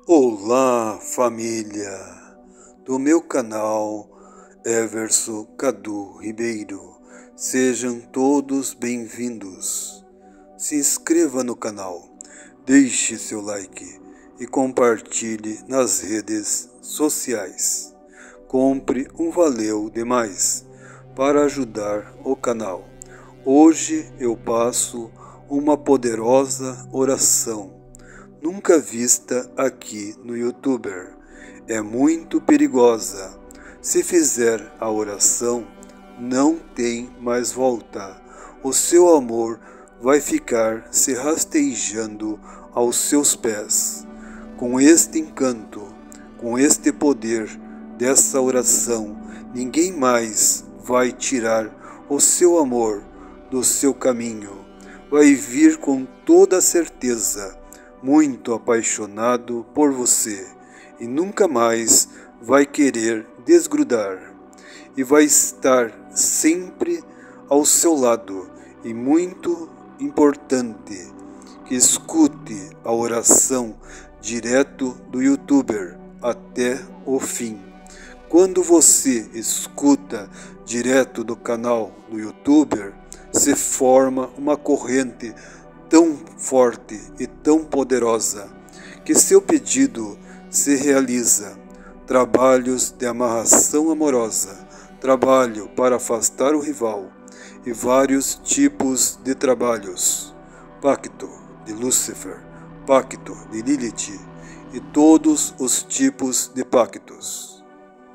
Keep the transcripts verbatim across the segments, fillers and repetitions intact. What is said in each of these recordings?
Olá, família do meu canal Everson Cadu Ribeiro. Sejam todos bem-vindos. Se inscreva no canal, deixe seu like e compartilhe nas redes sociais. Compre um valeu demais para ajudar o canal. Hoje eu passo uma poderosa oração nunca vista aqui no YouTuber. É muito perigosa. Se fizer a oração, não tem mais volta. O seu amor vai ficar se rastejando aos seus pés. Com este encanto, com este poder dessa oração, ninguém mais vai tirar o seu amor do seu caminho. Vai vir com toda certeza muito apaixonado por você e nunca mais vai querer desgrudar, e vai estar sempre ao seu lado. E muito importante que escute a oração direto do YouTuber até o fim. Quando você escuta direto do canal do YouTuber, se forma uma corrente tão forte e tão poderosa que seu pedido se realiza. Trabalhos de amarração amorosa, trabalho para afastar o rival e vários tipos de trabalhos, pacto de Lúcifer, pacto de Lilith e todos os tipos de pactos.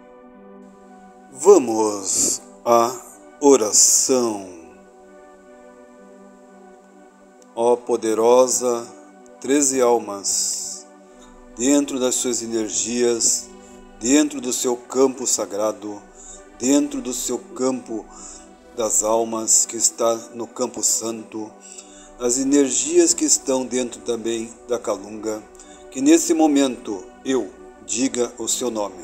Vamos à oração. Ó poderosa treze almas, dentro das suas energias, dentro do seu campo sagrado, dentro do seu campo das almas que está no campo santo, as energias que estão dentro também da Calunga, que nesse momento eu diga o seu nome.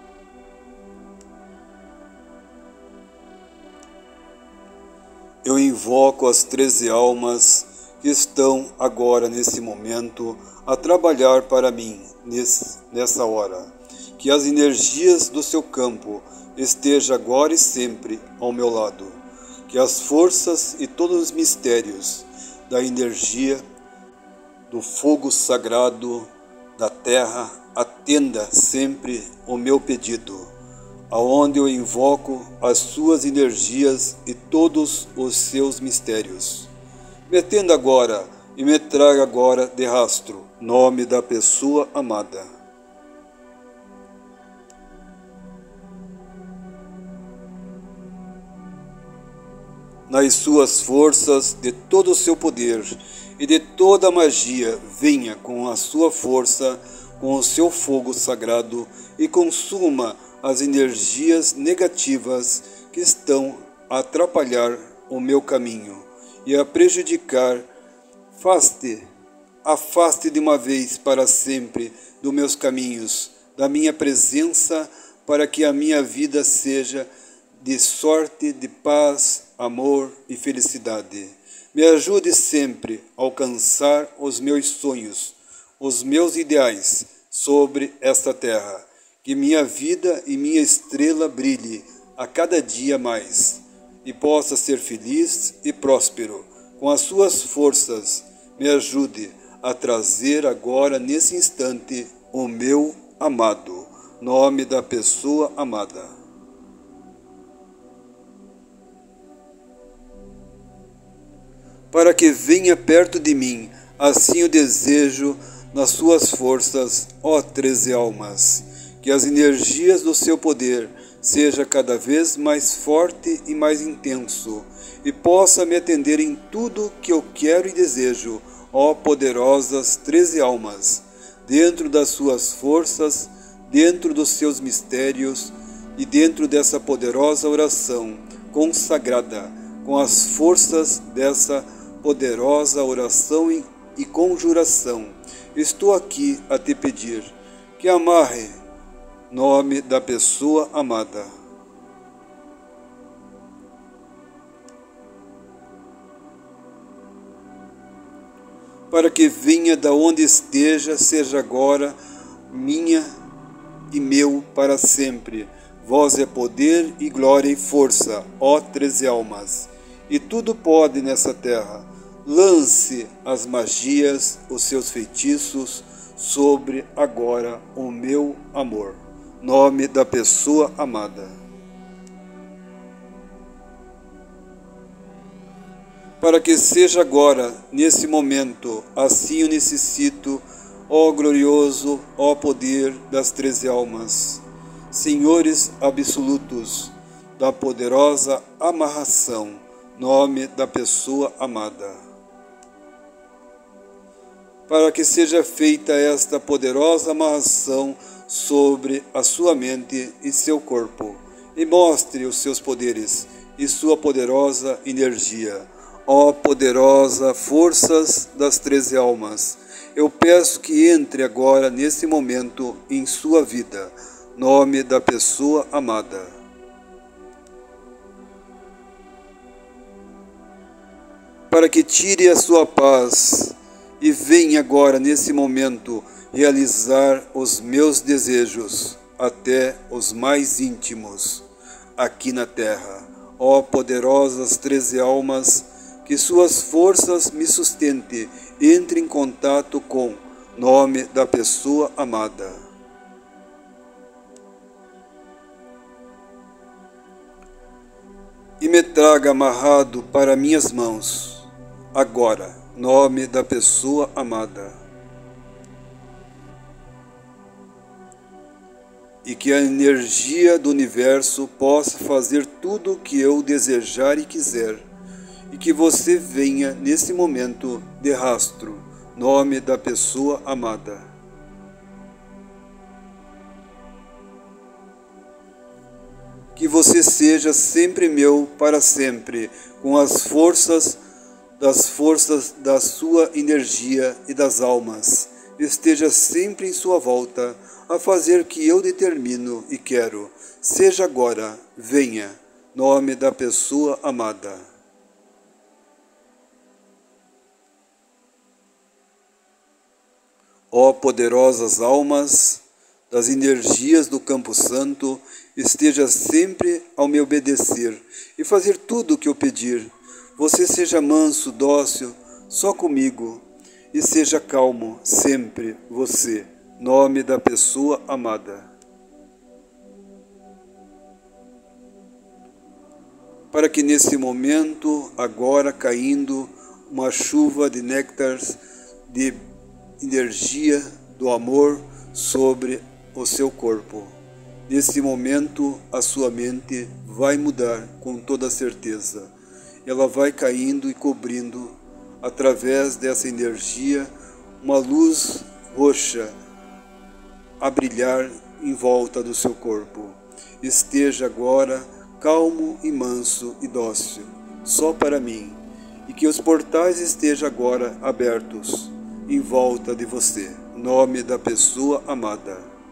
Eu invoco as treze almas que estão agora nesse momento a trabalhar para mim nesse, nessa hora. Que as energias do seu campo estejam agora e sempre ao meu lado. Que as forças e todos os mistérios da energia, do fogo sagrado, da terra, atenda sempre o meu pedido, aonde eu invoco as suas energias e todos os seus mistérios. Metendo agora e me traga agora de rastro nome da pessoa amada. Nas suas forças, de todo o seu poder e de toda a magia, venha com a sua força, com o seu fogo sagrado e consuma as energias negativas que estão a atrapalhar o meu caminho e a prejudicar. Afaste, afaste de uma vez para sempre dos meus caminhos, da minha presença, para que a minha vida seja de sorte, de paz, amor e felicidade. Me ajude sempre a alcançar os meus sonhos, os meus ideais sobre esta terra. Que minha vida e minha estrela brilhe a cada dia mais e possa ser feliz e próspero. Com as suas forças, me ajude a trazer agora, nesse instante, o meu amado, nome da pessoa amada. Para que venha perto de mim, assim eu desejo nas suas forças, ó treze almas, que as energias do seu poder seja cada vez mais forte e mais intenso, e possa me atender em tudo que eu quero e desejo, ó poderosas treze almas, dentro das suas forças, dentro dos seus mistérios e dentro dessa poderosa oração consagrada, com as forças dessa poderosa oração e, e conjuração. Estou aqui a te pedir que amarre nome da pessoa amada. Para que venha da onde esteja, seja agora minha e meu para sempre. Vós é poder e glória e força, ó treze almas, e tudo pode nessa terra. Lance as magias, os seus feitiços sobre agora o meu amor. Nome da pessoa amada. Para que seja agora, nesse momento, assim eu necessito, ó glorioso, ó poder das treze almas, senhores absolutos da poderosa amarração, nome da pessoa amada. Para que seja feita esta poderosa amarração sobre a sua mente e seu corpo, e mostre os seus poderes e sua poderosa energia. Ó poderosa forças das treze almas, eu peço que entre agora nesse momento em sua vida, nome da pessoa amada. Para que tire a sua paz e venha agora nesse momento realizar os meus desejos, até os mais íntimos, aqui na terra. Ó poderosas treze almas, que suas forças me sustente, entre em contato com nome da pessoa amada. E me traga amarrado para minhas mãos, agora, nome da pessoa amada. E que a energia do universo possa fazer tudo o que eu desejar e quiser, e que você venha nesse momento de rastro, nome da pessoa amada. Que você seja sempre meu para sempre, com as forças das forças da sua energia e das almas, esteja sempre em sua volta, a fazer o que eu determino e quero. Seja agora, venha, nome da pessoa amada. Ó poderosas almas das energias do Campo Santo, esteja sempre ao me obedecer e fazer tudo o que eu pedir. Você seja manso, dócil, só comigo, e seja calmo, sempre você, nome da pessoa amada. Para que nesse momento, agora caindo, uma chuva de néctares, de energia do amor sobre o seu corpo. Nesse momento, a sua mente vai mudar com toda certeza. Ela vai caindo e cobrindo, através dessa energia, uma luz roxa a brilhar em volta do seu corpo. Esteja agora calmo e manso e dócil, só para mim, e que os portais estejam agora abertos em volta de você, nome da pessoa amada.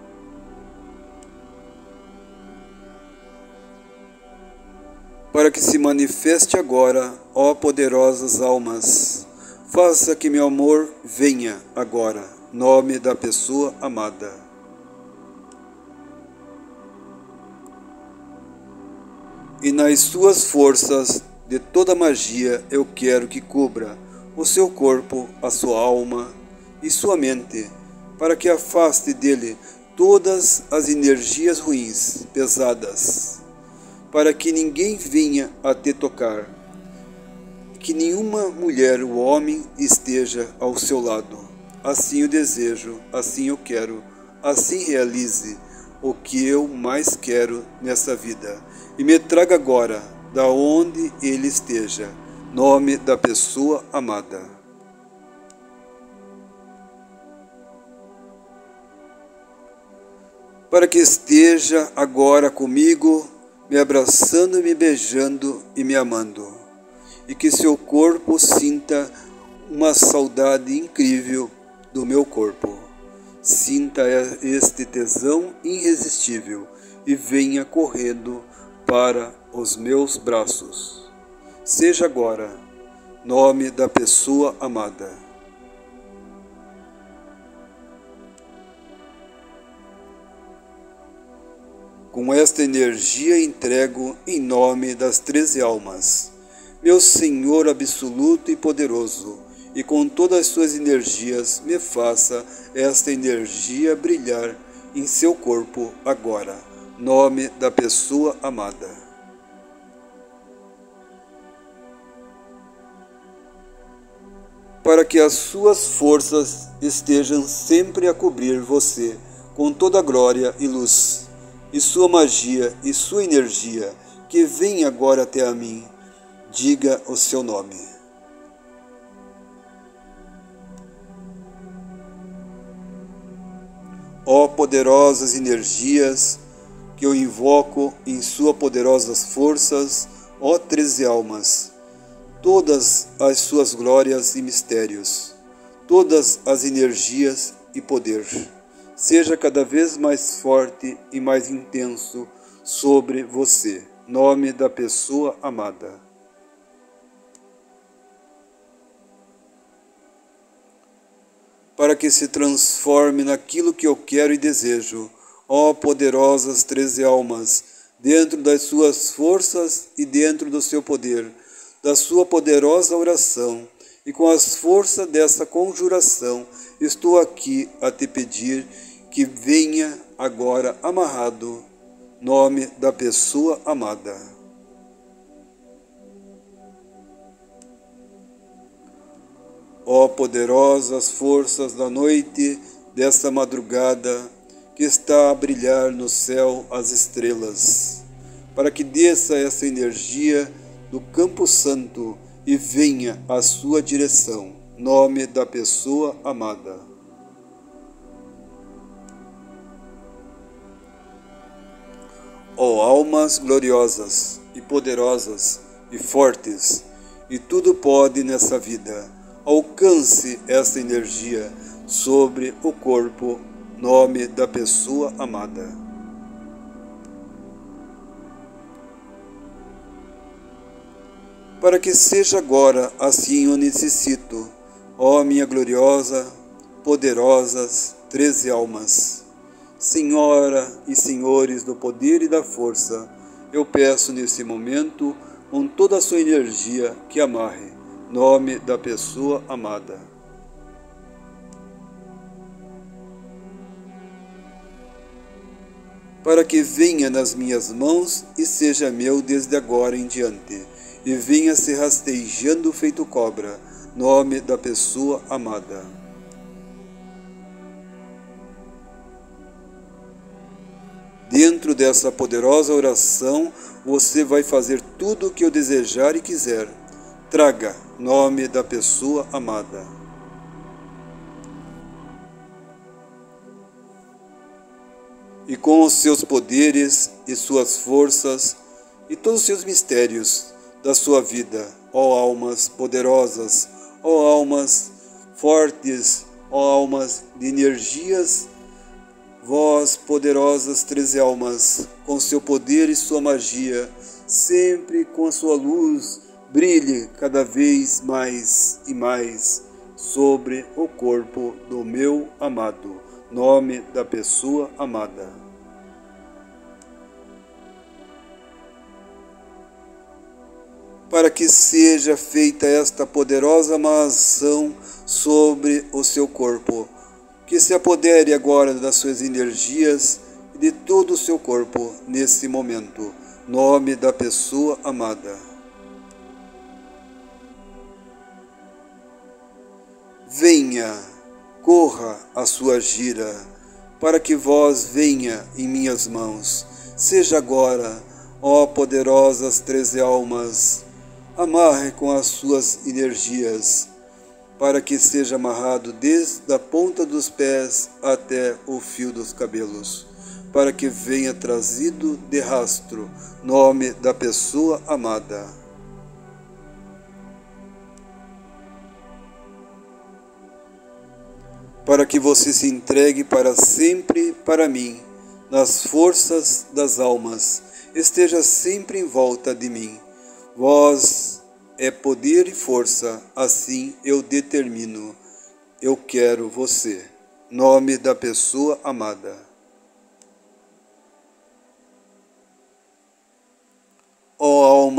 Para que se manifeste agora, ó poderosas almas, faça que meu amor venha agora, nome da pessoa amada. E nas suas forças de toda magia eu quero que cubra o seu corpo, a sua alma e sua mente, para que afaste dele todas as energias ruins, pesadas, para que ninguém venha a te tocar, que nenhuma mulher ou homem esteja ao seu lado. Assim eu desejo, assim eu quero, assim realize o que eu mais quero nessa vida, e me traga agora, da onde ele esteja, nome da pessoa amada. Para que esteja agora comigo, me abraçando, me beijando e me amando, e que seu corpo sinta uma saudade incrível do meu corpo. Sinta este tesão irresistível e venha correndo para os meus braços. Seja agora, nome da pessoa amada. Com esta energia entrego em nome das treze almas, meu Senhor absoluto e poderoso, e com todas as suas energias me faça esta energia brilhar em seu corpo agora, nome da pessoa amada. Para que as suas forças estejam sempre a cobrir você com toda glória e luz, e sua magia e sua energia, que vem agora até a mim, diga o seu nome. Ó poderosas energias, que eu invoco em suas poderosas forças, ó treze almas, todas as suas glórias e mistérios, todas as energias e poder, seja cada vez mais forte e mais intenso sobre você, nome da pessoa amada. Para que se transforme naquilo que eu quero e desejo, ó poderosas treze almas, dentro das suas forças e dentro do seu poder, da sua poderosa oração, e com as forças dessa conjuração, estou aqui a te pedir que venha agora amarrado, nome da pessoa amada. Ó poderosas forças da noite, desta madrugada, que está a brilhar no céu as estrelas, para que desça essa energia do campo santo e venha à sua direção, nome da pessoa amada. Ó almas gloriosas e poderosas e fortes, e tudo pode nessa vida, alcance essa energia sobre o corpo, nome da pessoa amada. Para que seja agora assim eu necessito, ó minha gloriosa, poderosas treze almas. Senhora e senhores do poder e da força, eu peço nesse momento, com toda a sua energia, que amarre, nome da pessoa amada. Para que venha nas minhas mãos e seja meu desde agora em diante, e venha se rastejando feito cobra, nome da pessoa amada. Dentro dessa poderosa oração, você vai fazer tudo o que eu desejar e quiser. Traga, nome da pessoa amada. E com os seus poderes e suas forças e todos os seus mistérios da sua vida, ó almas poderosas, ó almas fortes, ó almas de energias, vós, poderosas treze almas, com seu poder e sua magia, sempre com a sua luz, brilhe cada vez mais e mais sobre o corpo do meu amado, nome da pessoa amada. Para que seja feita esta poderosa ação sobre o seu corpo, que se apodere agora das suas energias e de todo o seu corpo nesse momento, nome da pessoa amada. Venha, corra a sua gira, para que vós venha em minhas mãos. Seja agora, ó poderosas treze almas, amarre com as suas energias, para que seja amarrado desde a ponta dos pés até o fio dos cabelos, para que venha trazido de rastro, nome da pessoa amada. Para que você se entregue para sempre para mim, nas forças das almas, esteja sempre em volta de mim. Vós é poder e força, assim eu determino. Eu quero você. Nome da pessoa amada.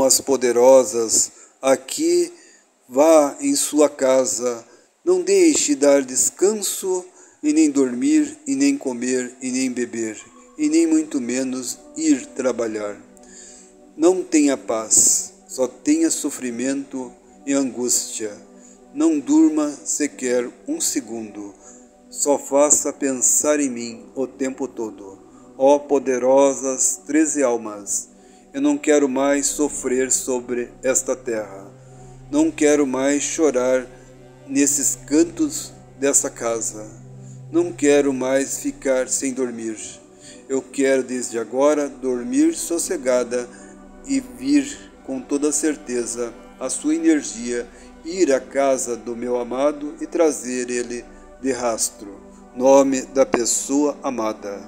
as poderosas, aqui vá em sua casa, não deixe dar descanso, e nem dormir, e nem comer, e nem beber, e nem muito menos ir trabalhar. Não tenha paz, só tenha sofrimento e angústia. Não durma sequer um segundo, só faça pensar em mim o tempo todo. Ó poderosas treze almas, eu não quero mais sofrer sobre esta terra. Não quero mais chorar nesses cantos dessa casa. Não quero mais ficar sem dormir. Eu quero desde agora dormir sossegada e vir com toda certeza a sua energia, ir à casa do meu amado e trazer ele de rastro. Nome da pessoa amada.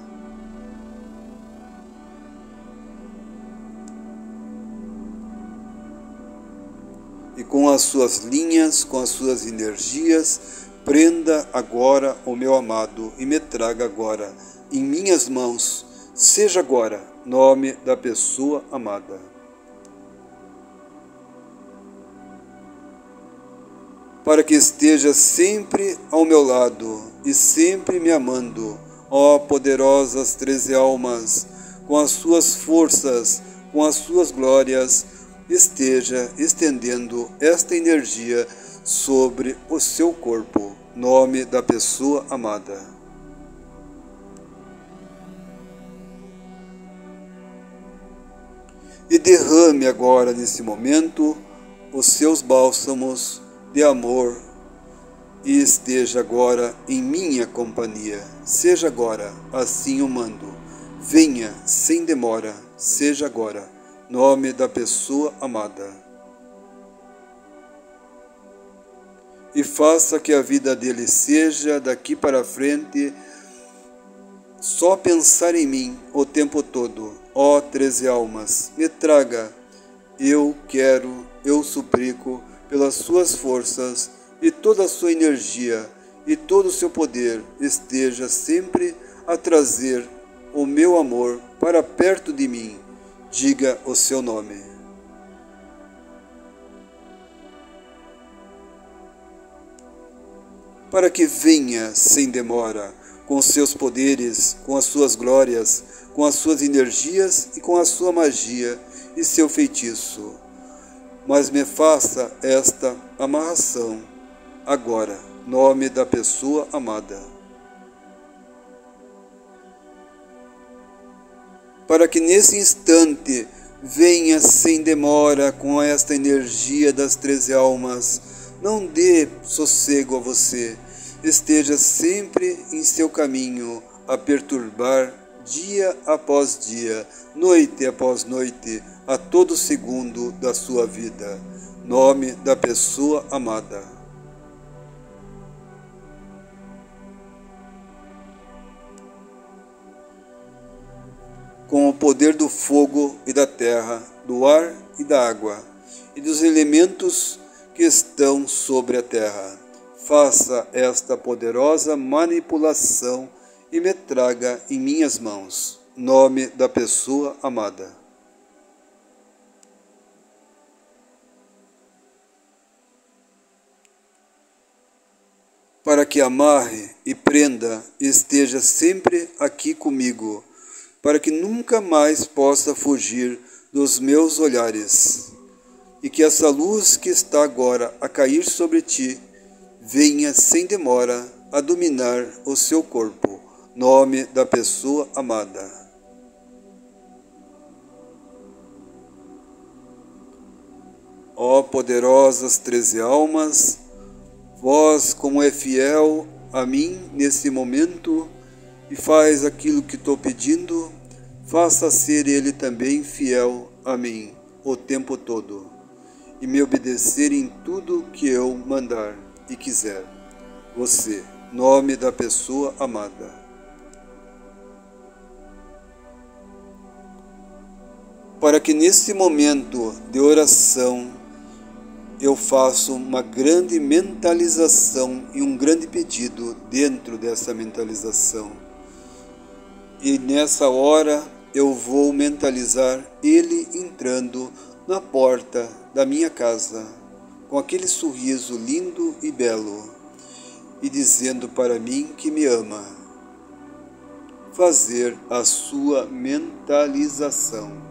E com as suas linhas, com as suas energias, prenda agora o meu amado e me traga agora em minhas mãos. Seja agora, nome da pessoa amada. Para que esteja sempre ao meu lado e sempre me amando, ó poderosas treze almas, com as suas forças, com as suas glórias, esteja estendendo esta energia sobre o seu corpo, nome da pessoa amada. E derrame agora, nesse momento, os seus bálsamos de amor e esteja agora em minha companhia. Seja agora, assim o mando. Venha sem demora, seja agora, nome da pessoa amada. E faça que a vida dele seja, daqui para frente, só pensar em mim o tempo todo. Ó treze almas, me traga, eu quero, eu suplico, pelas suas forças e toda a sua energia e todo o seu poder, esteja sempre a trazer o meu amor para perto de mim. Diga o seu nome. Para que venha sem demora, com seus poderes, com as suas glórias, com as suas energias e com a sua magia e seu feitiço. Mas me faça esta amarração agora, nome da pessoa amada. Para que nesse instante venha sem demora com esta energia das treze almas, não dê sossego a você, esteja sempre em seu caminho a perturbar dia após dia, noite após noite, a todo segundo da sua vida. Nome da pessoa amada. Com o poder do fogo e da terra, do ar e da água, e dos elementos que estão sobre a terra, faça esta poderosa manipulação e me traga em minhas mãos. Nome da pessoa amada. Para que amarre e prenda e esteja sempre aqui comigo, para que nunca mais possa fugir dos meus olhares, e que essa luz que está agora a cair sobre ti venha sem demora a dominar o seu corpo. Nome da pessoa amada. Ó poderosas treze almas, vós como é fiel a mim nesse momento e faz aquilo que estou pedindo, faça ser ele também fiel a mim o tempo todo e me obedecer em tudo que eu mandar e quiser. Você, nome da pessoa amada. Para que nesse momento de oração eu faço uma grande mentalização e um grande pedido dentro dessa mentalização. E nessa hora eu vou mentalizar ele entrando na porta da minha casa, com aquele sorriso lindo e belo, e dizendo para mim que me ama. Fazer a sua mentalização.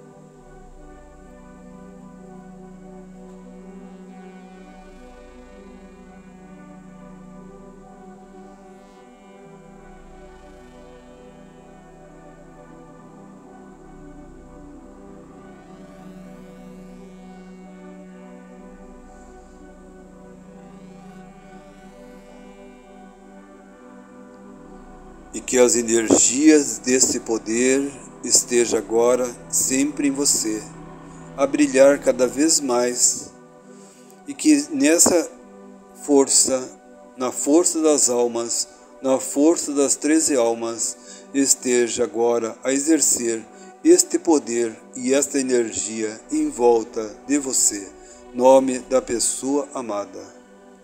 E que as energias desse poder estejam agora sempre em você, a brilhar cada vez mais, e que nessa força, na força das almas, na força das treze almas, esteja agora a exercer este poder e esta energia em volta de você, nome da pessoa amada.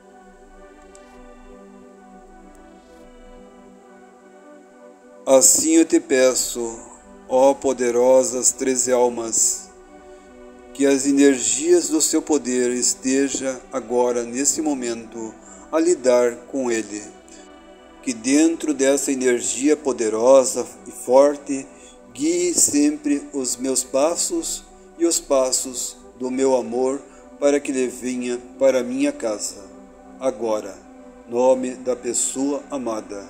Assim eu te peço, ó poderosas treze almas, que as energias do seu poder estejam agora, nesse momento, a lidar com ele. Que dentro dessa energia poderosa e forte, guie sempre os meus passos e os passos do meu amor, para que ele venha para minha casa. Agora, nome da pessoa amada.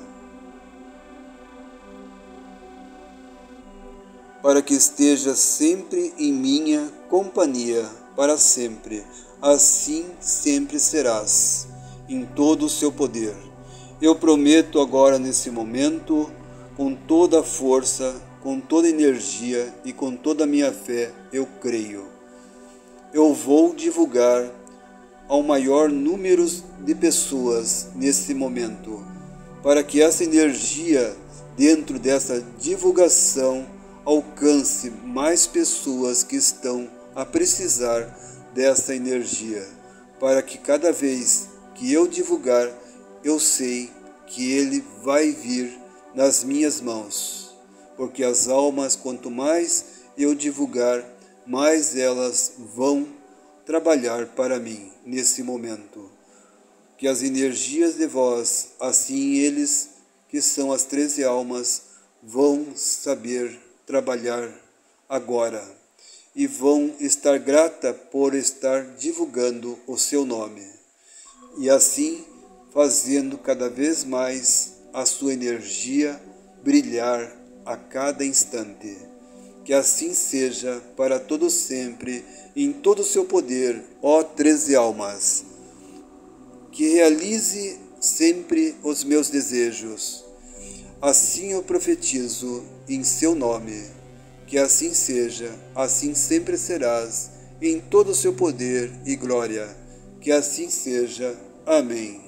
Para que esteja sempre em minha companhia, para sempre. Assim sempre serás, em todo o seu poder. Eu prometo agora, nesse momento, com toda a força, com toda a energia e com toda a minha fé, eu creio. Eu vou divulgar ao maior número de pessoas nesse momento, para que essa energia, dentro dessa divulgação, alcance mais pessoas que estão a precisar dessa energia, para que cada vez que eu divulgar, eu sei que ele vai vir nas minhas mãos, porque as almas, quanto mais eu divulgar, mais elas vão trabalhar para mim nesse momento. Que as energias de vós, assim eles, que são as treze almas, vão saber trabalhar agora e vão estar grata por estar divulgando o seu nome e assim fazendo cada vez mais a sua energia brilhar a cada instante. Que assim seja para todo sempre, em todo o seu poder, ó treze almas. Que realize sempre os meus desejos. Assim eu profetizo em seu nome, que assim seja, assim sempre serás, em todo o seu poder e glória, que assim seja. Amém.